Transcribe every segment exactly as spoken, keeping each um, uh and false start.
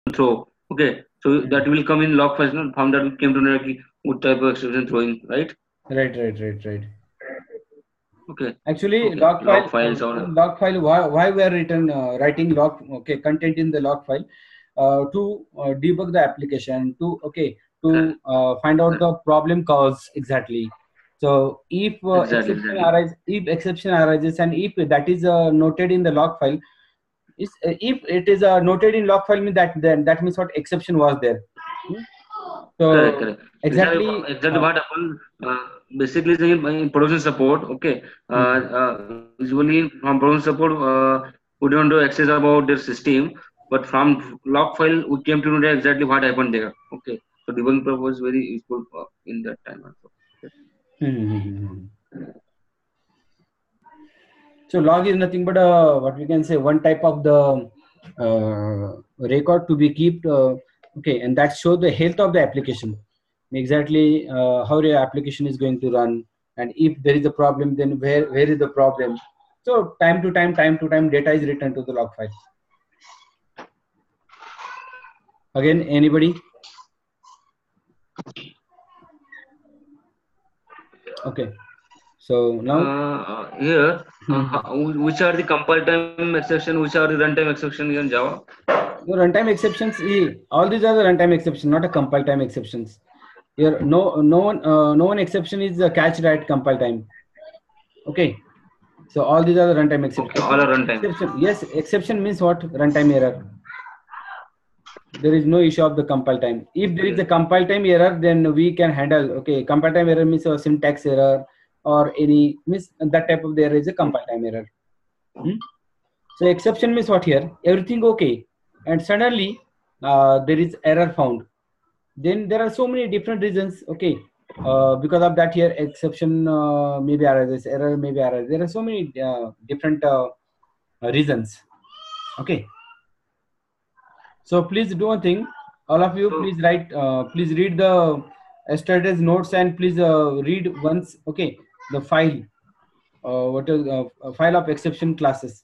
throw. Okay, so Hmm. that will come in log files. Not from that we came to know ki what type of exception throwing, right? Right, right, right, right. Okay, Actually, okay, log file, log uh, files or in log file, why, why we are written, uh, writing log, okay, content in the log file, uh, to uh, debug the application, to, okay, to correct, uh, find out correct. the problem cause exactly. So if uh, Exactly, exception exactly. arises, if exception arises, and if that is uh, noted in the log file, is uh, if it is uh, noted in log file, means that then that means what exception was there. Hmm? Correct, So correct. Exactly, exactly. exactly Uh, what happened. Uh, basically, in, in production support, okay. Uh, hmm. uh, usually from production support, uh, we don't do access about their system, but from log file, we came to know exactly what happened there. Okay, so debugging purpose was very useful uh, in that time also. Okay. Hmm, hmm, hmm, hmm. So log is nothing but a, what we can say, one type of the uh, record to be kept, uh, okay, and that show the health of the application, exactly uh, how your application is going to run, and if there is a problem, then where where is the problem. So time to time, time to time, data is returned to the log file. Again, anybody? Okay. So now, Uh, here, uh, hmm, how- which are the compile time exception, which are the runtime exception in Java? the runtime exceptions, eh, all these are the runtime exceptions, not a compile time exceptions. Here, no, no one, uh, no one exception is uh, catched at compile time. Okay, so all these are the runtime exception. Okay, all are Exception, runtime. exception. Yes, exception means what? Runtime error. There is no issue of the compile time. If there is a Okay, compile time error, then we can handle. Okay, compile time error means a syntax error or any means that type of the error is a compile time error. Hmm? So exception means what here? Everything okay, and suddenly uh, there is error found. Then there are so many different reasons. Okay, uh, because of that here exception uh, maybe arises, error maybe arises. There are so many uh, different uh, reasons. Okay, so please do one thing. All of you, so please write. Uh, please read the yesterday's notes and please uh, read once. Okay, the file. Uh, what is uh, a file of exception classes?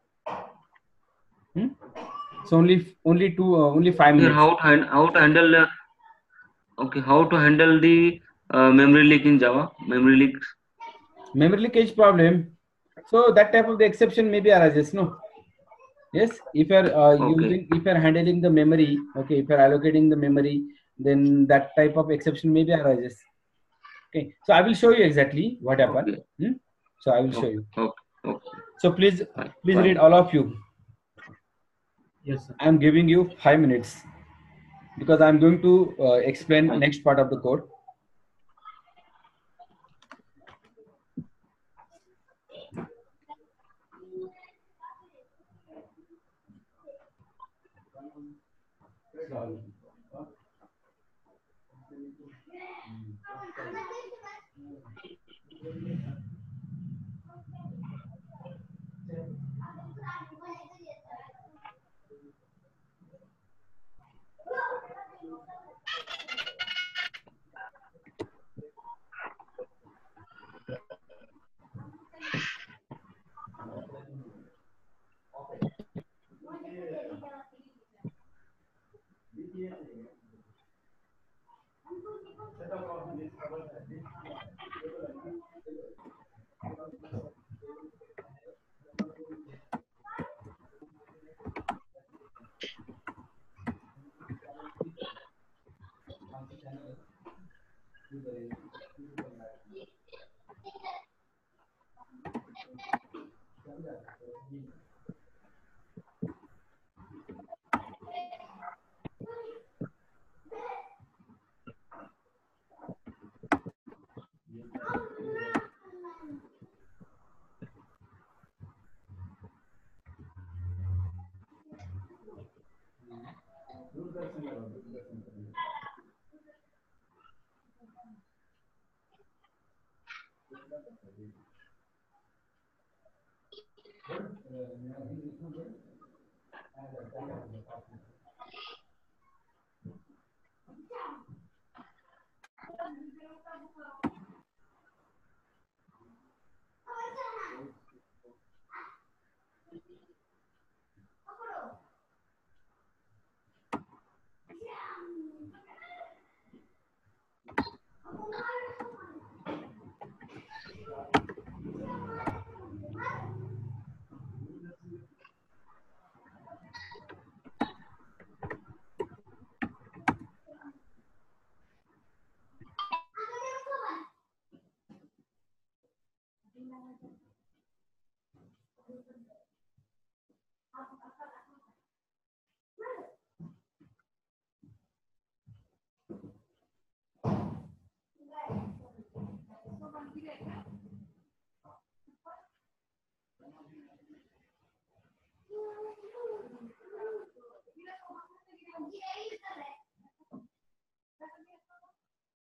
Hmm? So only only two uh, only five here minutes. how to, han- how to handle uh, okay, how to handle the uh, memory leak in Java? Memory leaks. Memory leakage problem. So that type of the exception maybe arises. No. Yes, if you're uh, Okay, using, if you're handling the memory, okay, if you're allocating the memory, then that type of exception maybe arises. Okay, so I will show you exactly what happened. okay, Hmm? So I will show okay, you. okay, okay. So please, Fine, please read fine. all of you. Yes, sir. I am giving you five minutes because I'm going to uh, explain Fine. next part of the code.